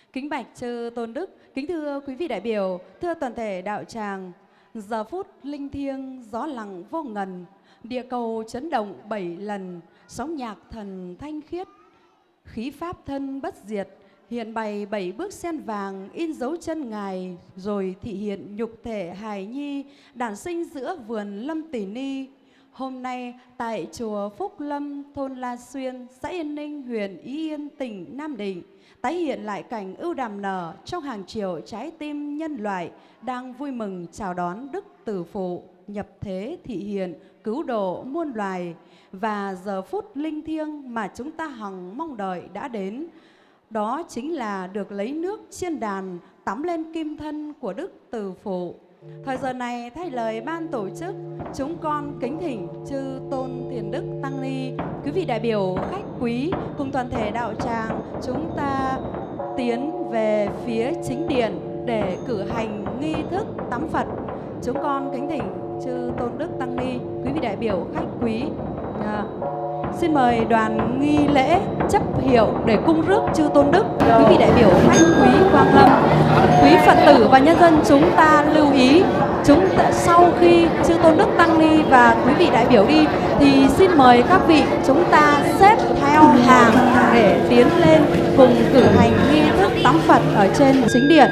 Kính bạch chư tôn đức, kính thưa quý vị đại biểu, thưa toàn thể đạo tràng. Giờ phút linh thiêng, gió lặng vô ngần, địa cầu chấn động 7 lần, sóng nhạc thần thanh khiết, khí pháp thân bất diệt, hiện bày 7 bước sen vàng in dấu chân Ngài, rồi thị hiện nhục thể hài nhi đản sinh giữa vườn Lâm Tỷ Ni. Hôm nay tại chùa Phúc Lâm, thôn La Xuyên, xã Yên Ninh, huyện Ý Yên, tỉnh Nam Định, tái hiện lại cảnh ưu đàm nở trong hàng triệu trái tim nhân loại đang vui mừng chào đón Đức Từ Phụ nhập thế thị hiện cứu độ muôn loài. Và giờ phút linh thiêng mà chúng ta hằng mong đợi đã đến, đó chính là được lấy nước chiên đàn tắm lên kim thân của Đức Từ Phụ. Thời giờ này thay lời ban tổ chức, chúng con kính thỉnh chư tôn thiền đức tăng ni, quý vị đại biểu khách quý cùng toàn thể đạo tràng chúng ta tiến về phía chính điện để cử hành nghi thức tắm Phật. Chúng con kính thỉnh chư tôn đức tăng ni, quý vị đại biểu khách quý, xin mời đoàn nghi lễ chấp hiệu để cung rước chư tôn đức. Quý vị đại biểu khách quý Quang Lâm, quý Phật tử và nhân dân chúng ta lưu ý, sau khi chư tôn đức tăng ni và quý vị đại biểu đi thì xin mời các vị chúng ta xếp theo hàng để tiến lên cùng cử hành nghi thức tắm Phật ở trên chính điện.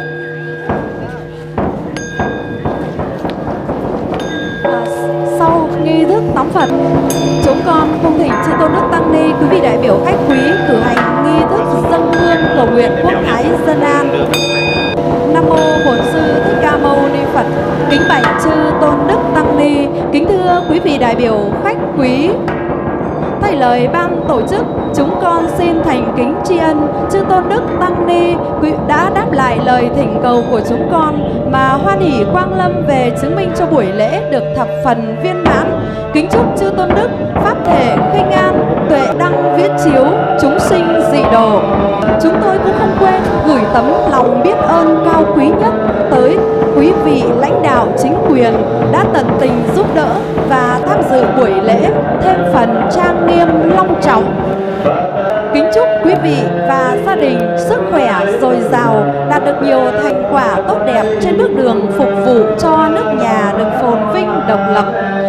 Sau nghi thức tắm Phật, chúng con cung thỉnh chư tôn đức tăng ni, quý vị đại biểu khách quý cử hành nghi thức dâng hương cầu nguyện quốc thái dân an. Nam mô Bổn Sư Thích Ca Mâu Ni Phật. Kính bạch chư tôn đức tăng ni, kính thưa quý vị đại biểu khách quý, thay lời ban tổ chức, chúng con xin thành kính tri ân chư tôn đức tăng ni đã đáp lại lời thỉnh cầu của chúng con mà hoan hỷ Quang Lâm về chứng minh cho buổi lễ được thập phần viên mãn. Kính chúc chư tôn đức pháp thể khinh an, tuệ đăng viết chiếu, chúng sinh dị độ. Chúng tôi cũng không quên gửi tấm lòng biết ơn cao quý nhất tới quý vị lãnh đạo chính quyền đã tận tình giúp đỡ và tham dự buổi lễ thêm phần trang nghiêm long trọng. Kính chúc quý vị và gia đình sức khỏe dồi dào, đạt được nhiều thành quả tốt đẹp trên bước đường phục vụ cho nước nhà được phồn vinh độc lập.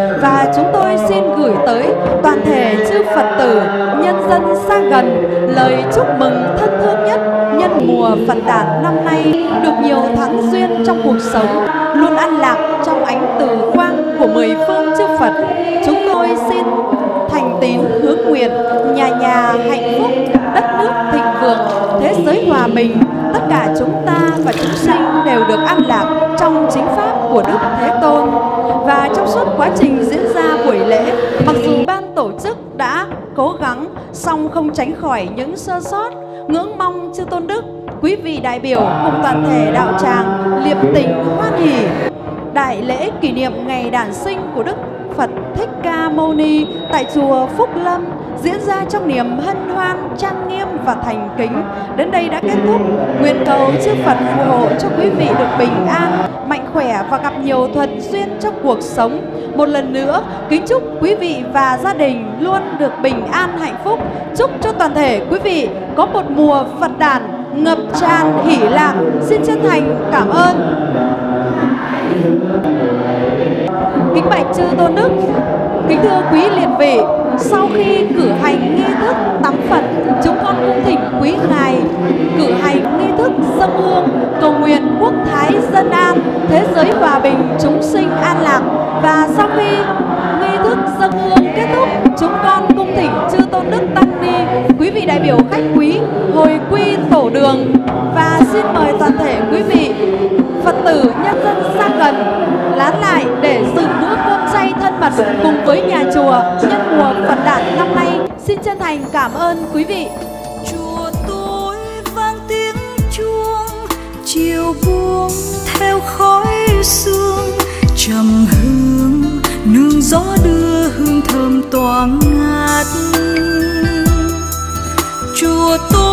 Và chúng tôi xin gửi tới toàn thể chư Phật tử, nhân dân xa gần lời chúc mừng thân thương nhất nhân mùa Phật đản năm nay, được nhiều thắng duyên trong cuộc sống, luôn an lạc trong ánh từ quang của mười phương chư Phật. Chúng tôi xin thành tín hướng nguyện nhà nhà hạnh phúc, đất nước thịnh vượng, thế giới hòa bình, tất cả chúng ta và chúng sinh đều được an lạc trong chính pháp của Đức Thế Tôn. Và trong suốt quá trình diễn ra buổi lễ, mặc dù ban tổ chức đã cố gắng song không tránh khỏi những sơ sót, ngưỡng mong chư tôn đức, quý vị đại biểu cùng toàn thể đạo tràng liệp tình hoan hỷ đại lễ kỷ niệm ngày đản sinh của Đức Phật Thích Ca Mâu Ni tại chùa Phúc Lâm diễn ra trong niềm hân hoan, trang nghiêm và thành kính. Đến đây đã kết thúc. Nguyện cầu chư Phật phù hộ cho quý vị được bình an, mạnh khỏe và gặp nhiều thuận duyên trong cuộc sống. Một lần nữa, kính chúc quý vị và gia đình luôn được bình an, hạnh phúc. Chúc cho toàn thể quý vị có một mùa Phật đản ngập tràn hỷ lạc. Xin chân thành cảm ơn. Kính bạch chư tôn đức, kính thưa quý liệt vị, sau khi cử hành nghi thức tắm Phật, chúng con cũng thỉnh quý ngài cử hành nghi thức dâng hương cầu nguyện quốc thái dân an, thế giới hòa bình, chúng sinh an lạc. Và sau khi nghi thức dâng hương kết thúc, chúng con cung thỉnh chư tôn đức tăng ni, quý vị đại biểu khách quý hồi quy tổ đường. Và xin mời toàn thể quý vị Phật tử, nhân dân xa gần lán lại để dự bữa cơm chay thân mật cùng với nhà chùa nhân mùa Phật đản năm nay. Xin chân thành cảm ơn quý vị. Chùa tôi vang tiếng chuông, chiều buông theo khói sương, trầm hương nương gió đưa hương thơm thoảng ngát. Chùa tôi